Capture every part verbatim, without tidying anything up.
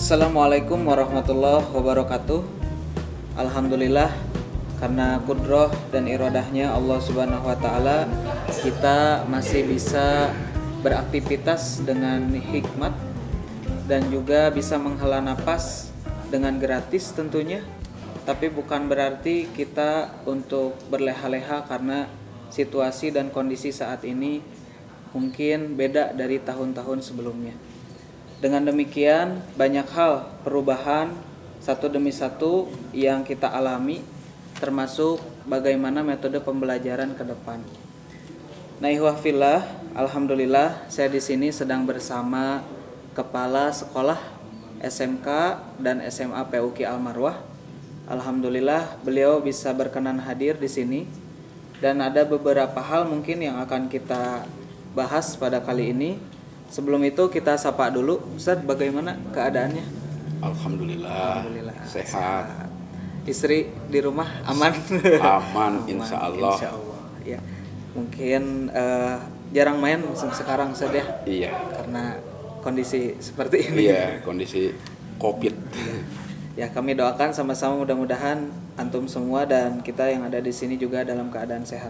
Assalamualaikum warahmatullahi wabarakatuh. Alhamdulillah, karena kudroh dan irodahnya Allah Subhanahu wa Ta'ala, kita masih bisa beraktivitas dengan hikmat dan juga bisa menghela napas dengan gratis tentunya. Tapi bukan berarti kita untuk berleha-leha karena situasi dan kondisi saat ini mungkin beda dari tahun-tahun sebelumnya. Dengan demikian, banyak hal perubahan satu demi satu yang kita alami, termasuk bagaimana metode pembelajaran ke depan. Nah, ikhwah fillah, alhamdulillah saya di sini sedang bersama Kepala Sekolah S M K dan S M A P U Q Al-Marwah. Alhamdulillah beliau bisa berkenan hadir di sini dan ada beberapa hal mungkin yang akan kita bahas pada kali ini. Sebelum itu kita sapa dulu, Ustaz, bagaimana keadaannya? Alhamdulillah, Alhamdulillah sehat. sehat. Istri di rumah aman? Aman, insya Allah. Insya Allah. Ya, mungkin uh, jarang main sekarang, Ustaz ya? Iya. Karena kondisi seperti ini. Iya, kondisi COVID. Ya, kami doakan sama-sama mudah-mudahan antum semua dan kita yang ada di sini juga dalam keadaan sehat.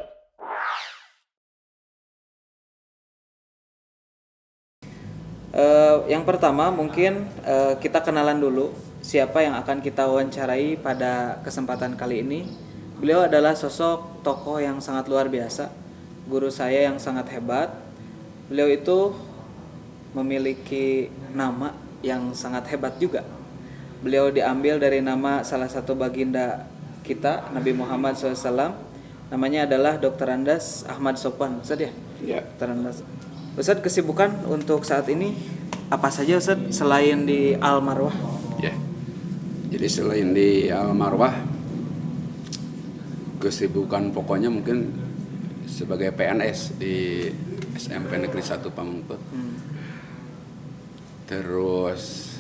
Uh, yang pertama mungkin uh, kita kenalan dulu siapa yang akan kita wawancarai pada kesempatan kali ini. Beliau adalah sosok tokoh yang sangat luar biasa, guru saya yang sangat hebat. Beliau itu memiliki nama yang sangat hebat juga. Beliau diambil dari nama salah satu baginda kita, Nabi Muhammad shallallahu alaihi wasallam. Namanya adalah dokter Andas Ahmad Sopwan, Ustaz ya? Iya. dokter Andas. Ustaz, kesibukan untuk saat ini apa saja, Ustaz, selain di Al-Marwah? Ya. Jadi selain di Al-Marwah, kesibukan pokoknya mungkin sebagai P N S di S M P Negeri satu Pamengpeuk. Hmm. Terus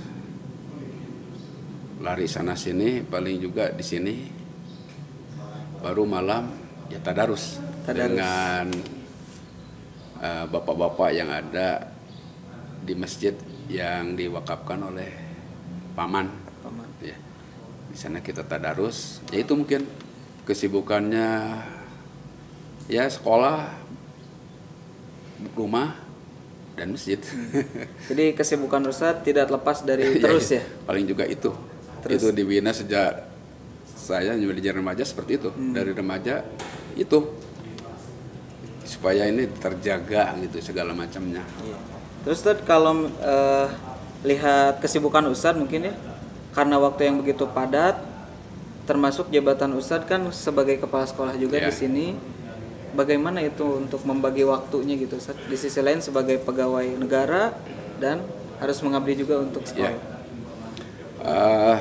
lari sana sini, paling juga di sini. Baru malam ya tadarus, tadarus. dengan Uh, bapak-bapak yang ada di masjid yang diwakafkan oleh paman, paman. Ya. Di sana kita tadarus. Ya itu mungkin kesibukannya ya sekolah, rumah dan masjid. Hmm. Jadi kesibukan Ustaz tidak lepas dari terus ya? Paling juga itu. Terus. Itu dibina sejak saya menjadi remaja seperti itu. Hmm. Dari remaja itu supaya ini terjaga gitu segala macamnya. Iya. Terus Ustaz, kalau uh, lihat kesibukan Ustaz mungkin ya, karena waktu yang begitu padat, termasuk jabatan Ustaz kan sebagai kepala sekolah juga yeah. di sini, bagaimana itu untuk membagi waktunya gitu Ustaz? Di sisi lain sebagai pegawai negara dan harus mengabdi juga untuk sekolah. Yeah. Uh,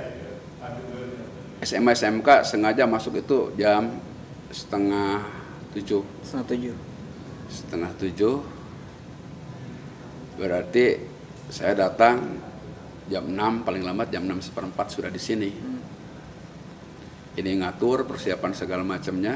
S M A S M K sengaja masuk itu jam setengah tujuh setengah tujuh setengah tujuh berarti saya datang jam enam, paling lambat jam enam seperempat sudah di sini. Hmm. Ini ngatur persiapan segala macamnya.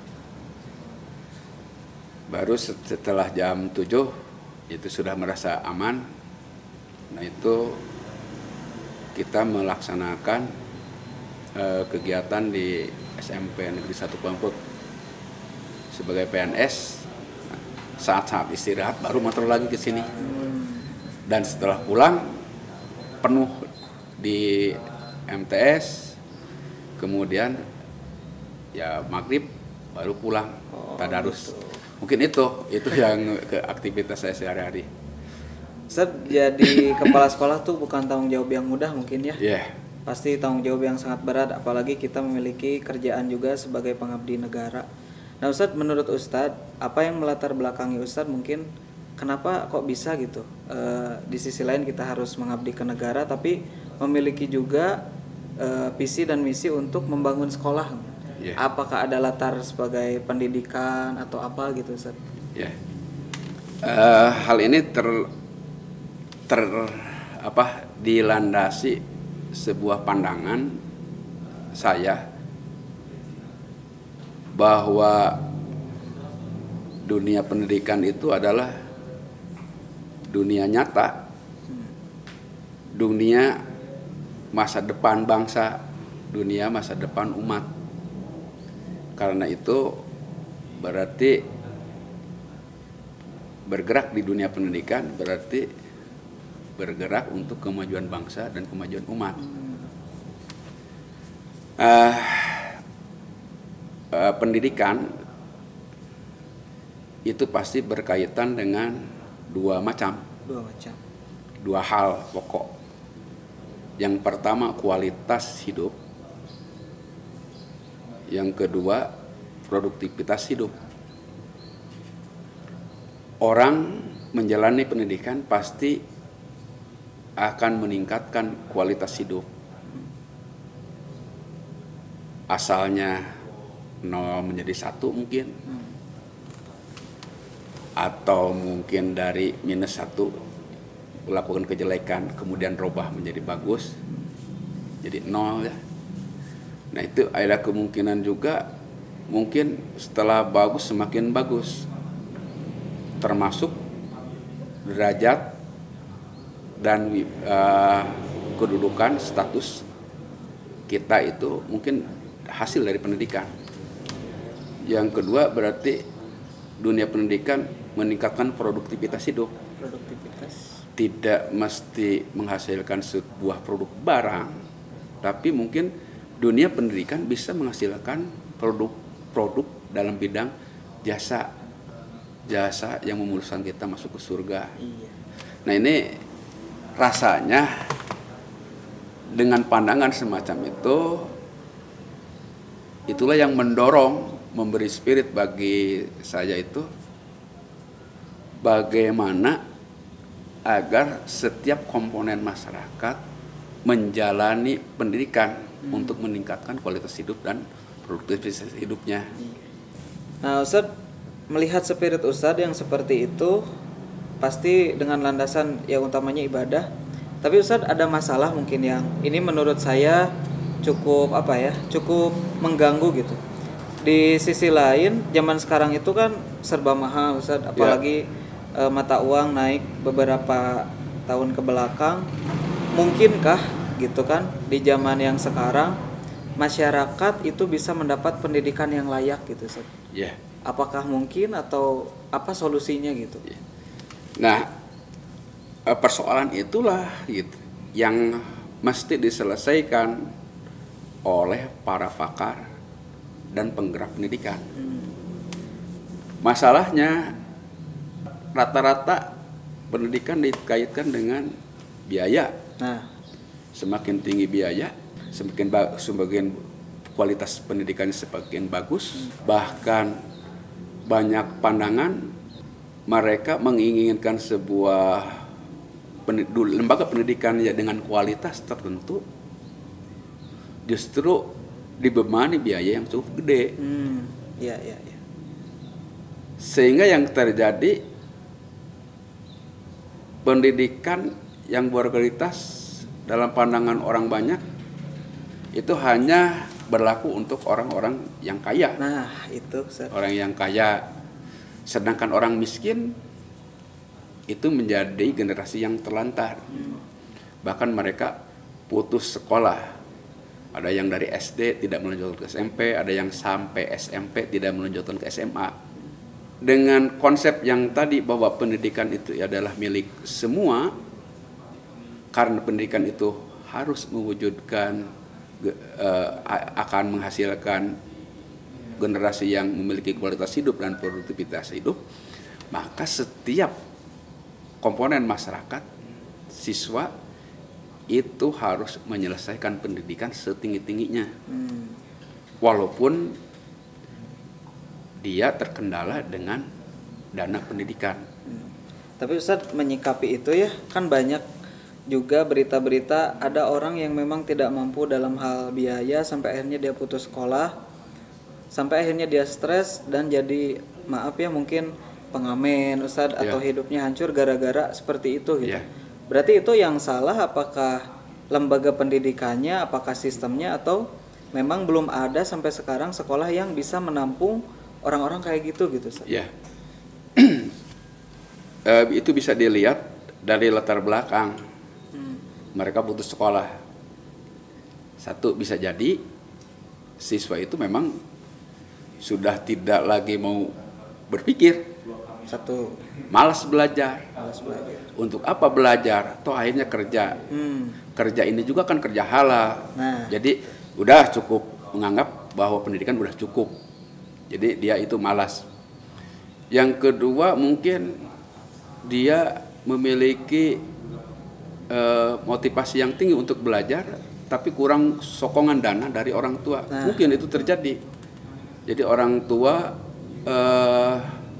Baru setelah jam tujuh itu sudah merasa aman. Nah itu kita melaksanakan uh, kegiatan di S M P Negeri satu Pamengpeuk sebagai P N S. Saat-saat istirahat baru motor lagi ke sini. Dan setelah pulang penuh di M T S, kemudian ya maghrib baru pulang oh, tadarus. Gitu. Mungkin itu itu yang ke aktivitas saya sehari-hari. Ustaz, jadi kepala sekolah tuh bukan tanggung jawab yang mudah mungkin ya? Iya. Yeah. Pasti tanggung jawab yang sangat berat, apalagi kita memiliki kerjaan juga sebagai pengabdi negara. Nah Ustadz, menurut Ustadz, apa yang melatar belakangi Ustadz mungkin kenapa kok bisa gitu? E, di sisi lain kita harus mengabdi ke negara, tapi memiliki juga e, visi dan misi untuk membangun sekolah. Yeah. Apakah ada latar sebagai pendidikan atau apa gitu Ustadz? Yeah. Uh, hal ini ter, ter apa dilandasi sebuah pandangan saya bahwa dunia pendidikan itu adalah dunia nyata, dunia masa depan bangsa, dunia masa depan umat. Karena itu berarti bergerak di dunia pendidikan berarti bergerak untuk kemajuan bangsa dan kemajuan umat. Uh, uh, pendidikan itu pasti berkaitan dengan dua macam, dua macam, dua hal pokok. Yang pertama kualitas hidup, yang kedua produktivitas hidup. Orang menjalani pendidikan pasti akan meningkatkan kualitas hidup. Asalnya nol menjadi satu mungkin, atau mungkin dari minus satu melakukan kejelekan kemudian robah menjadi bagus, jadi nol ya. Nah itu ada kemungkinan juga mungkin setelah bagus semakin bagus, termasuk derajat dan uh, kedudukan status kita itu mungkin hasil dari pendidikan. Yang kedua berarti dunia pendidikan meningkatkan produktivitas hidup. Produktivitas. Tidak mesti menghasilkan sebuah produk barang, tapi mungkin dunia pendidikan bisa menghasilkan produk-produk dalam bidang jasa, jasa yang memuluskan kita masuk ke surga. Iya. Nah ini rasanya dengan pandangan semacam itu, itulah yang mendorong, memberi spirit bagi saya itu, bagaimana agar setiap komponen masyarakat menjalani pendidikan hmm. untuk meningkatkan kualitas hidup dan produktivitas hidupnya. Nah Ustadz, melihat spirit Ustadz yang seperti itu, pasti dengan landasan yang utamanya ibadah. Tapi Ustadz ada masalah mungkin yang ini menurut saya cukup apa ya, cukup mengganggu gitu. Di sisi lain, zaman sekarang itu kan serba mahal Ustadz, apalagi ya. e, mata uang naik beberapa tahun ke belakang. Mungkinkah gitu kan di zaman yang sekarang masyarakat itu bisa mendapat pendidikan yang layak gitu Ustadz? Ya. Apakah mungkin atau apa solusinya gitu? Ya. Nah, persoalan itulah gitu yang mesti diselesaikan oleh para pakar dan penggerak pendidikan. Hmm. Masalahnya rata-rata pendidikan dikaitkan dengan biaya. Nah, semakin tinggi biaya, semakin ba- semakin kualitas pendidikannya semakin bagus. Hmm. Bahkan banyak pandangan mereka menginginkan sebuah pendid- lembaga pendidikan ya dengan kualitas tertentu justru dibebani biaya yang cukup gede. Hmm, ya, ya, ya. Sehingga yang terjadi pendidikan yang berkualitas dalam pandangan orang banyak itu hanya berlaku untuk orang-orang yang kaya. Nah, itu Ustaz. Orang yang kaya, sedangkan orang miskin itu menjadi generasi yang terlantar. Hmm. Bahkan mereka putus sekolah. Ada yang dari S D tidak melanjutkan ke S M P, ada yang sampai S M P tidak melanjutkan ke S M A. Dengan konsep yang tadi bahwa pendidikan itu adalah milik semua, karena pendidikan itu harus mewujudkan uh, akan menghasilkan generasi yang memiliki kualitas hidup dan produktivitas hidup, maka setiap komponen masyarakat, siswa itu harus menyelesaikan pendidikan setinggi-tingginya. Hmm. Walaupun dia terkendala dengan dana pendidikan. Hmm. Tapi Ustadz menyikapi itu ya, kan banyak juga berita-berita ada orang yang memang tidak mampu dalam hal biaya sampai akhirnya dia putus sekolah, sampai akhirnya dia stres dan jadi maaf ya mungkin pengamen Ustadz yeah. atau hidupnya hancur gara-gara seperti itu gitu. Yeah. Berarti itu yang salah apakah lembaga pendidikannya, apakah sistemnya, atau memang belum ada sampai sekarang sekolah yang bisa menampung orang-orang kayak gitu gitu Ustaz? Ya, uh, itu bisa dilihat dari latar belakang. Hmm. mereka putus sekolah. Satu, bisa jadi siswa itu memang sudah tidak lagi mau berpikir. Satu, malas belajar. malas belajar. Untuk apa belajar? Toh akhirnya kerja. Hmm. Kerja ini juga kan kerja halal. Nah. Jadi udah cukup, menganggap bahwa pendidikan udah cukup. Jadi dia itu malas. Yang kedua, mungkin dia memiliki eh, motivasi yang tinggi untuk belajar, tapi kurang sokongan dana dari orang tua. Nah. Mungkin itu terjadi. Jadi orang tua eh,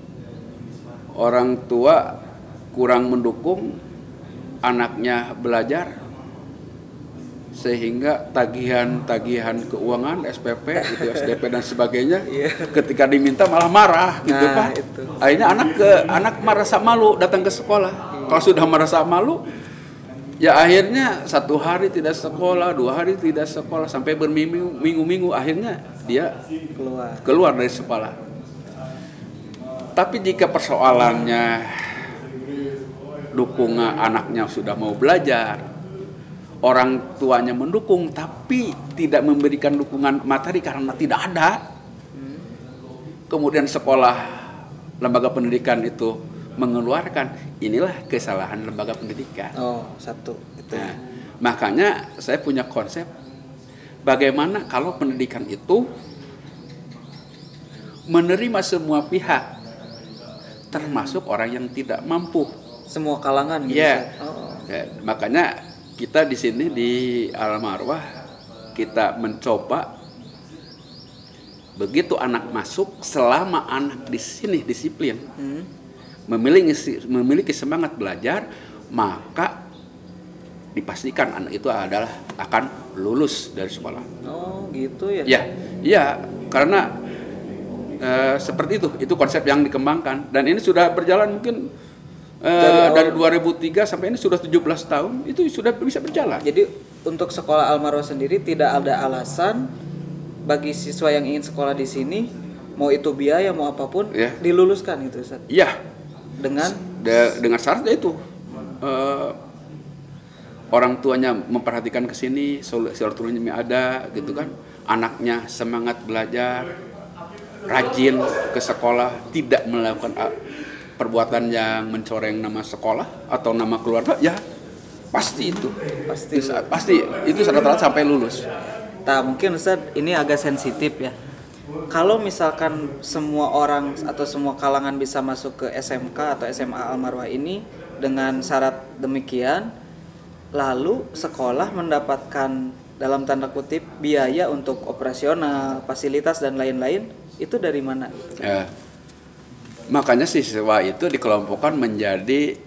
orang tua kurang mendukung anaknya belajar, sehingga tagihan-tagihan keuangan, S P P, gitu, S D P dan sebagainya, ketika diminta malah marah, gitu nah, kan? Itu. Akhirnya anak ke anak merasa malu datang ke sekolah. Iya. Kalau sudah merasa malu, ya akhirnya satu hari tidak sekolah, dua hari tidak sekolah, sampai berminggu-minggu, akhirnya dia keluar keluar dari sekolah. Tapi jika persoalannya dukungan anaknya sudah mau belajar, orang tuanya mendukung tapi tidak memberikan dukungan materi karena tidak ada, kemudian sekolah, lembaga pendidikan itu mengeluarkan, inilah kesalahan lembaga pendidikan. Oh, satu itu. Nah, makanya saya punya konsep bagaimana kalau pendidikan itu menerima semua pihak, termasuk orang yang tidak mampu. Semua kalangan gitu. Ya. Oh. Ya, makanya kita di sini di Al Marwah kita mencoba begitu anak masuk, selama anak di sini disiplin, hmm. memiliki memiliki semangat belajar, maka dipastikan anak itu adalah akan lulus dari sekolah. Oh, gitu ya? Ya, ya, karena uh, seperti itu, itu konsep yang dikembangkan dan ini sudah berjalan mungkin uh, dari, dari dua ribu tiga sampai ini sudah tujuh belas tahun, itu sudah bisa berjalan. Jadi untuk sekolah Al Marwah sendiri tidak ada alasan bagi siswa yang ingin sekolah di sini, mau itu biaya mau apapun, ya, diluluskan gitu, Ustaz. Iya. Dengan De, dengan syaratnya itu uh, orang tuanya memperhatikan ke sini, silaturahmi ada gitu kan, anaknya semangat belajar, rajin ke sekolah, tidak melakukan perbuatan yang mencoreng nama sekolah atau nama keluarga, ya pasti itu, pasti Bisa, pasti itu rata-rata sampai lulus. Nah, mungkin Ustaz ini agak sensitif ya. Kalau misalkan semua orang atau semua kalangan bisa masuk ke S M K atau S M A Al Marwah ini dengan syarat demikian, lalu sekolah mendapatkan dalam tanda kutip biaya untuk operasional, fasilitas dan lain-lain, itu dari mana? Ya, makanya siswa itu dikelompokkan menjadi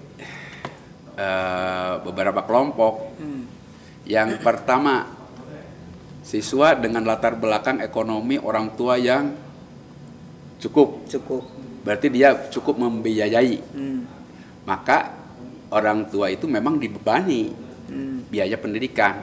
uh, beberapa kelompok. Hmm. Yang pertama, siswa dengan latar belakang ekonomi orang tua yang cukup. Cukup. Berarti dia cukup membiayai. Hmm. Maka orang tua itu memang dibebani hmm. biaya pendidikan.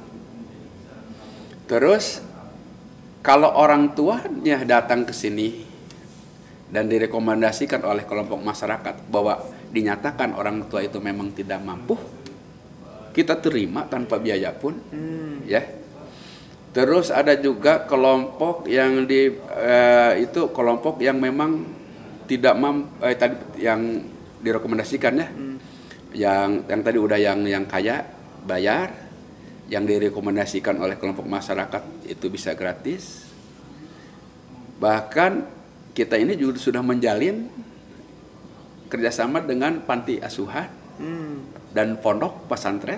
Terus kalau orang tuanya datang ke sini dan direkomendasikan oleh kelompok masyarakat bahwa dinyatakan orang tua itu memang tidak mampu, kita terima tanpa biaya pun, hmm. ya. Terus ada juga kelompok yang di eh, itu kelompok yang memang tidak mampu, eh, tadi yang direkomendasikan ya, hmm. yang yang tadi udah yang yang kaya bayar, yang direkomendasikan oleh kelompok masyarakat itu bisa gratis. Bahkan kita ini juga sudah menjalin kerjasama dengan panti asuhan hmm. dan pondok pesantren.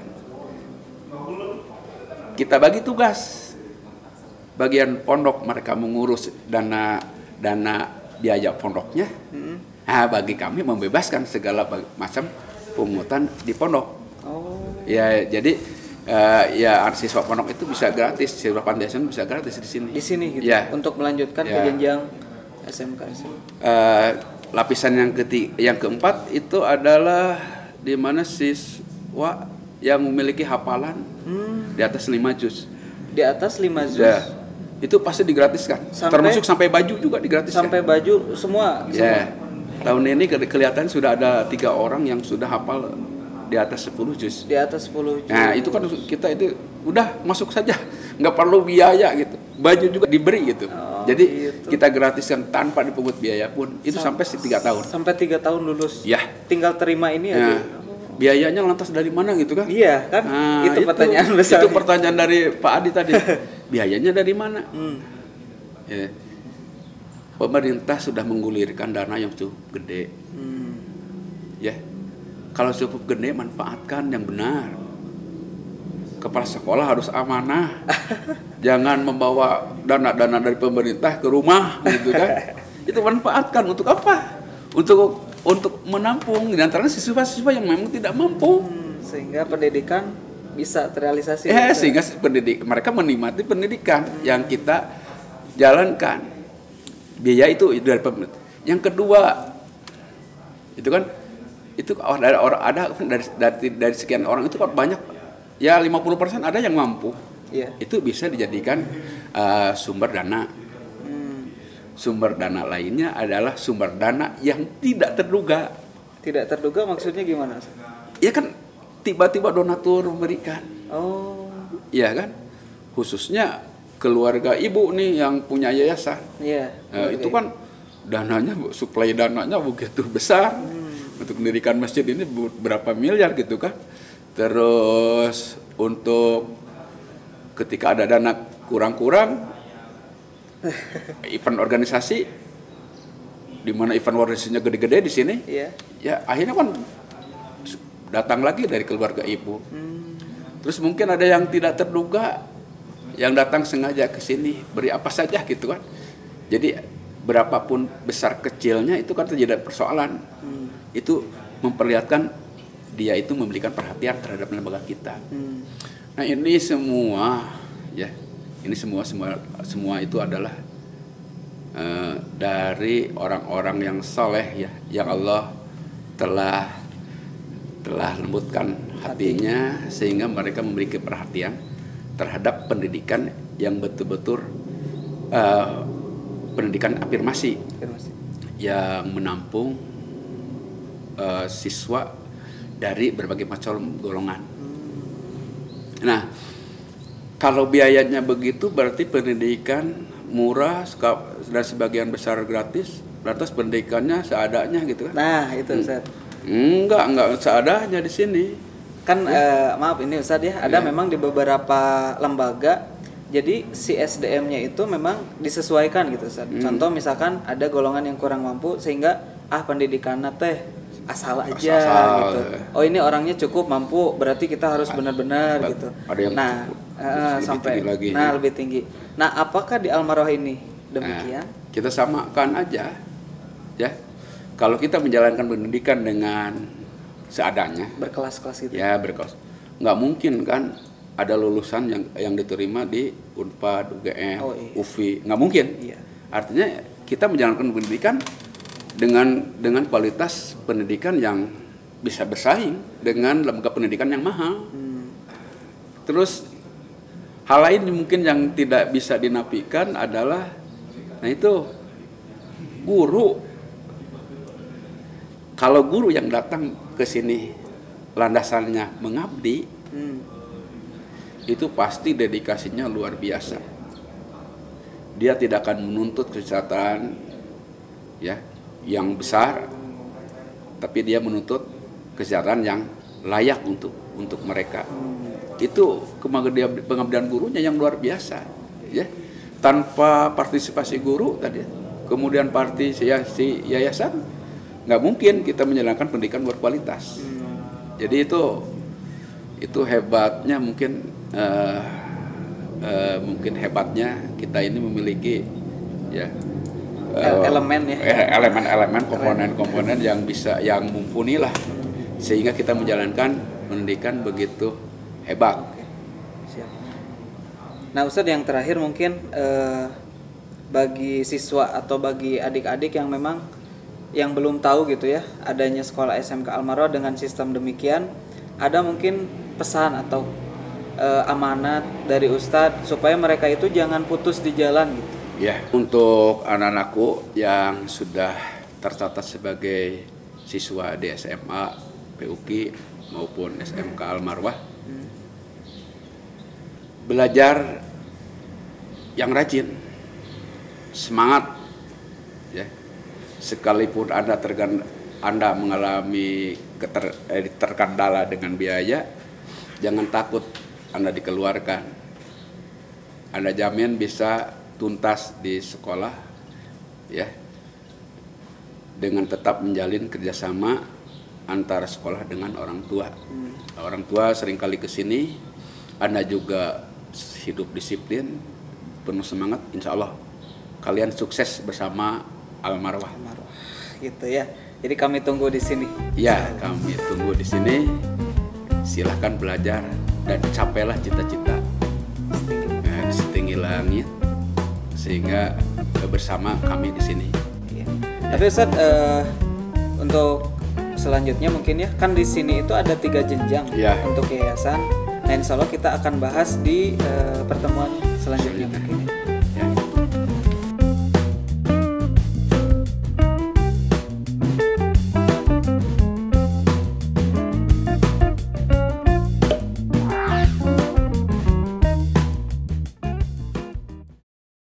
Kita bagi tugas. Bagian pondok mereka mengurus dana dana biaya pondoknya. Hmm. Nah, bagi kami membebaskan segala macam pungutan di pondok. Oh. Ya, jadi uh, ya siswa pondok itu bisa gratis, siswa panti asuhan bisa gratis di sini. Di sini gitu. Ya. Untuk melanjutkan ya. ke jenjang S M K. Uh, lapisan yang ketiga, yang keempat itu adalah di mana siswa yang memiliki hafalan hmm. di atas lima juz. Di atas lima juz. Ya. Itu pasti digratiskan. Sampai, termasuk sampai baju juga digratiskan. Sampai baju semua. Ya. Semua. Tahun ini kelihatan sudah ada tiga orang yang sudah hafal di atas sepuluh juz. Di atas sepuluh juz. Nah, itu kan kita itu udah masuk saja, nggak perlu biaya gitu. Baju juga diberi gitu. Oh, Jadi gitu. kita gratiskan tanpa dipungut biaya pun. Itu Sam sampai tiga tahun. Sampai tiga tahun lulus. Ya. Tinggal terima ini nah, aja. Biayanya lantas dari mana gitu kan? Iya kan? Nah, itu, itu pertanyaan besar. Itu pertanyaan dari Pak Adi tadi. Biayanya dari mana? Hmm. Ya. Pemerintah sudah menggulirkan dana yang cukup gede. Hmm. Ya. Kalau cukup gede, manfaatkan yang benar. Kepala sekolah harus amanah. Jangan membawa dana-dana dari pemerintah ke rumah gitu kan. Itu manfaatkan untuk apa? Untuk untuk menampung di antara siswa-siswa yang memang tidak mampu. Hmm, sehingga pendidikan bisa terrealisasi. Ya, bisa. Sehingga pendidik mereka menikmati pendidikan hmm. yang kita jalankan. Biaya itu dari pemerintah. Yang kedua, itu kan itu ada orang ada dari, dari dari sekian orang itu kan banyak ya lima puluh persen ada yang mampu. Yeah. Itu bisa dijadikan uh, sumber dana. Hmm. Sumber dana lainnya adalah sumber dana yang tidak terduga. Tidak terduga maksudnya gimana? Ya kan tiba-tiba donatur memberikan. Oh. Iya kan? Khususnya keluarga ibu nih yang punya yayasan. Iya. Nah, itu kan dananya, suplai dananya begitu besar. Hmm. Untuk mendirikan masjid ini berapa miliar gitu kan. Terus untuk ketika ada dana kurang-kurang, event organisasi, di mana event organisasinya gede-gede di sini, yeah. ya akhirnya kan datang lagi dari keluarga ibu. Hmm. Terus mungkin ada yang tidak terduga, yang datang sengaja ke sini, beri apa saja gitu kan. Jadi berapapun besar kecilnya itu kan terjadi persoalan. Hmm. Itu memperlihatkan dia itu memberikan perhatian terhadap lembaga kita. Hmm. Nah ini semua, ya ini semua semua semua itu adalah uh, dari orang-orang yang soleh ya, yang Allah telah telah lembutkan hatinya Hati. Sehingga mereka memiliki perhatian terhadap pendidikan yang betul-betul uh, pendidikan afirmasi, afirmasi yang menampung uh, siswa dari berbagai macam golongan. Nah, kalau biayanya begitu berarti pendidikan murah dan sebagian besar gratis, lantas pendidikannya seadanya gitu kan? Nah, itu Ustaz. Enggak, enggak seadanya di sini. Kan ya. eh, maaf ini Ustaz ya, ada ya. Memang di beberapa lembaga jadi si S D M-nya itu memang disesuaikan gitu Ustaz. Hmm. Contoh misalkan ada golongan yang kurang mampu sehingga ah pendidikannya teh asal aja asal, gitu. Oh ini orangnya cukup mampu, berarti kita harus benar-benar gitu. Ada yang nah uh, sampai lagi, nah ya. Lebih tinggi. Nah apakah di Al-Marwah ini demikian? Nah, kita samakan aja, ya. Kalau kita menjalankan pendidikan dengan seadanya, berkelas-kelas itu. Ya berkelas. Nggak mungkin kan ada lulusan yang yang diterima di Unpad, U G M, oh, iya. U F I, nggak mungkin. Iya. Artinya kita menjalankan pendidikan dengan dengan kualitas pendidikan yang bisa bersaing dengan lembaga pendidikan yang mahal. Hmm. Terus hal lain mungkin yang tidak bisa dinafikan adalah, nah itu guru. Kalau guru yang datang ke sini landasannya mengabdi, hmm. itu pasti dedikasinya luar biasa. Dia tidak akan menuntut kesejahteraan, ya. yang besar, tapi dia menuntut kesejahteraan yang layak untuk untuk mereka. Hmm. Itu pengabdian gurunya yang luar biasa, ya. Tanpa partisipasi guru tadi, kemudian partisipasi yayasan, nggak mungkin kita menjalankan pendidikan berkualitas. Hmm. Jadi itu itu hebatnya mungkin uh, uh, mungkin hebatnya kita ini memiliki ya. elemen ya elemen-elemen komponen-komponen yang bisa yang mumpuni lah sehingga kita menjalankan pendidikan begitu hebat. Siap. Nah Ustadz yang terakhir mungkin eh, bagi siswa atau bagi adik-adik yang memang yang belum tahu gitu ya adanya sekolah S M K Al-Marwah dengan sistem demikian, ada mungkin pesan atau eh, amanat dari Ustadz supaya mereka itu jangan putus di jalan gitu. Ya, untuk anak-anakku yang sudah tercatat sebagai siswa di S M A, P U K I, maupun S M K Al-Marwah. Belajar yang rajin, semangat, ya. Sekalipun Anda tergan, Anda mengalami keter, eh, terkendala dengan biaya, jangan takut Anda dikeluarkan. Anda jamin bisa tuntas di sekolah, ya, dengan tetap menjalin kerjasama antara sekolah dengan orang tua. Hmm. Orang tua seringkali ke sini, Anda juga hidup disiplin, penuh semangat, insya Allah kalian sukses bersama Al-Marwah. Al-Marwah, gitu ya. Jadi kami tunggu di sini. Ya, kami tunggu di sini. Silahkan belajar dan capailah cita-cita setinggi, setinggi langit, sehingga bersama kami di sini. Ya. Tapi Ustaz, uh, untuk selanjutnya mungkin ya, kan di sini itu ada tiga jenjang ya untuk yayasan. Nah, insya Allah kita akan bahas di uh, pertemuan selanjutnya mungkin ya.